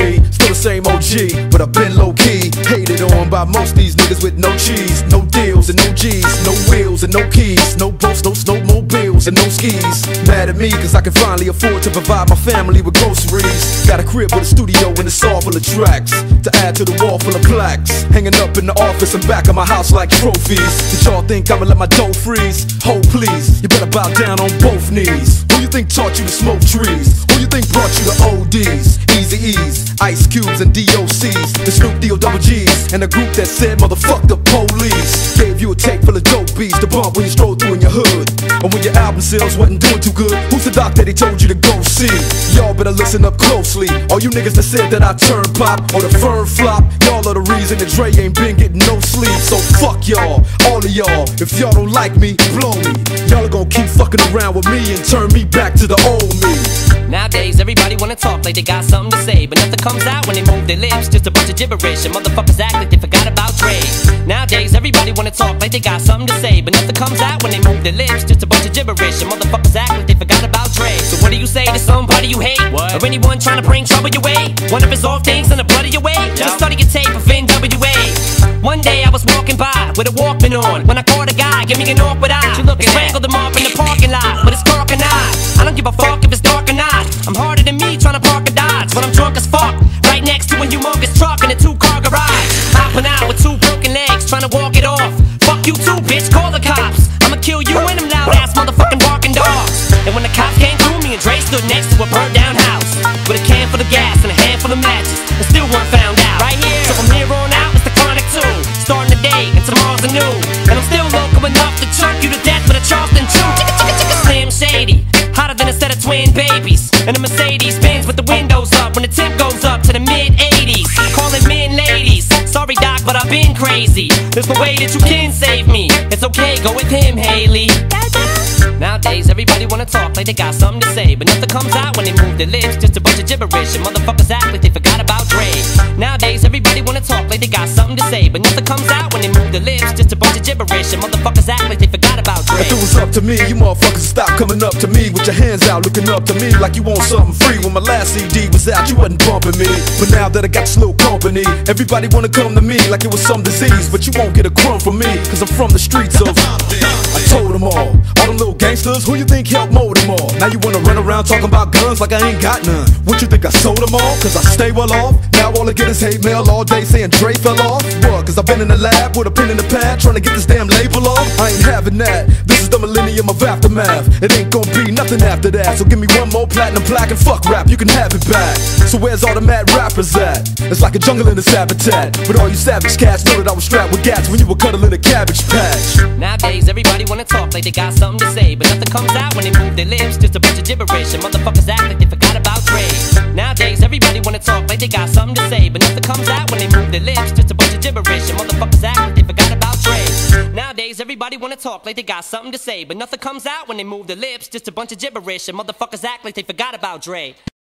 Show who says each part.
Speaker 1: me. Still the same OG, but I've been low-key. Hated on by most these niggas with no cheese, no deals and no G's, no wheels and no keys, no boats, no snowmobiles and no skis. Mad at me cause I can finally afford to provide my family with groceries. Got a crib with a studio and it's all full of tracks to add to the wall full of plaques, hanging up in the office and back of my house like trophies. Did y'all think I'ma let my dough freeze? Hold please, you better bow down on both knees. Who you think taught you to smoke trees? Who you think brought you to ODs, Easy E's, Ice Cubes and DOCs, the Snoop D-O-double-G's, and a group that said motherfuck the police? Gave you a tape full of dope beats to bump when you stroll through in your hood, and when your album sales wasn't doing too good. Who's the doc that he told you to go see? Y'all better listen up closely. All you niggas that said that I turn pop or the firm flop, y'all are the reason that Dre ain't been getting no sleep. So fuck y'all, all of y'all. If y'all don't like me, blow me. Y'all are gonna keep fucking around with me and turn me back to the old me.
Speaker 2: Nowadays everybody wanna talk like they got something to say, but nothing comes out when they move their lips. Just a bunch of gibberish and motherfuckers act like they forgot about Dre. Nowadays everybody wanna talk like they got something to say, but nothing comes out when they move their lips. Just a bunch of gibberish and motherfuckers act like they forgot about Dre. So what do you say to somebody you hate? What? Or anyone trying to bring trouble your way? One of his off things in the blood of your way? Just study your tape of NWA. One day I was walking by with a Walkman on when I caught a guy, give me an awkward eye. You looking strangled him off in the parking lot with his cork and I don't give a fuck if it's dark or not. I'm harder than me trying to park a Dodge, but I'm drunk as fuck. Right next to a humongous truck in a 2-car garage. Hopping out with 2 broken legs, trying to walk it off. Fuck you too, bitch, call the cops. I'ma kill you and them loud ass motherfucking barking dogs. And when the cops came through, me and Dre stood next to a burnt down house with a can full of gas and a handful of matches, and still weren't found out. Right here, so from here on out, it's the Chronic 2. Starting today and tomorrow's a new. And I'm still local enough to choke you to death with a Charleston chew. Slim Shady, hotter than a set of twin babies. And a Mercedes Benz with the windows up when the temp goes up to the mid-80s. Calling men ladies, sorry doc, but I've been crazy. There's no way that you can save me. It's okay, go with him, Haley. Nowadays everybody wanna talk like they got something to say, but nothing comes out when they move their lips. Just a bunch of gibberish and motherfuckers act like they forgot about Dre. Nowadays everybody wanna talk like they got something to say, but nothing comes out when they move their lips. Just a bunch of gibberish and motherfuckers act like they forgot about Dre.
Speaker 1: If it was up to me, you motherfuckers stop coming up to me with your hands out, looking up to me like you want something free. When my last CD was out, you wasn't bumping me, but now that I got this little company, everybody wanna come to me like it was some disease. But you won't get a crumb from me, cause I'm from the streets of I told them all them little gangsters, who you think helped mold them all? Now you wanna run around talking about guns like I ain't got none. What you think, I sold them all? Cause I stay well off. Now all I get is hate mail all day saying Dre fell off. What? Cause I've been in the lab with a pen in the pad trying to get this damn label off. I ain't having that. This is the millennium of aftermath. It ain't gonna be nothing after that. So give me one more platinum plaque and fuck rap, you can have it back. So where's all the mad rappers at? It's like a jungle in this habitat. But all you savage cats know that I was strapped with gats when you were cuddling a cabbage patch.
Speaker 2: Nowadays everybody wanna talk like they got something to say, but nothing comes out when they move their lips. Just a bunch of gibberish and motherfuckers act like they forgot about Dre. Nowadays everybody wanna talk like they got something to say, but nothing comes out when they move their lips. Just a bunch of gibberish and motherfuckers act like they forgot about Dre. Nowadays everybody wanna talk like they got something to say, but nothing comes out when they move their lips. Just a bunch of gibberish and motherfuckers act like they forgot about Dre.